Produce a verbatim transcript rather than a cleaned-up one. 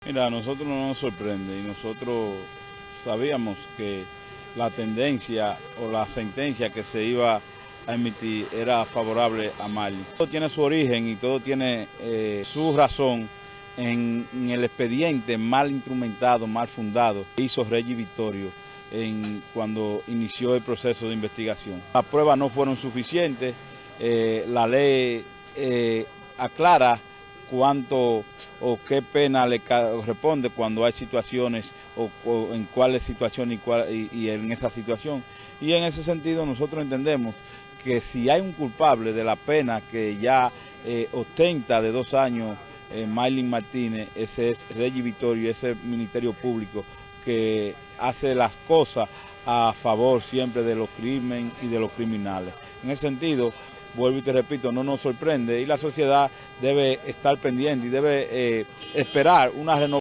Mira, a nosotros no nos sorprende y nosotros sabíamos que la tendencia o la sentencia que se iba a emitir era favorable a Marlin. Todo tiene su origen y todo tiene eh, su razón en, en el expediente mal instrumentado, mal fundado que hizo Reggie Vittorio en, cuando inició el proceso de investigación. Las pruebas no fueron suficientes, eh, la ley eh, aclara cuánto o qué pena le corresponde cuando hay situaciones o, o en cuáles situaciones y, cuál, y, y en esa situación. Y en ese sentido nosotros entendemos que si hay un culpable de la pena que ya eh, ostenta de dos años eh, Marlin Martínez, ese es Reggie Vittorio, ese Ministerio Público que hace las cosas a favor siempre de los crímenes y de los criminales. En ese sentido, vuelvo y te repito, no nos sorprende y la sociedad debe estar pendiente y debe eh, esperar una renovación.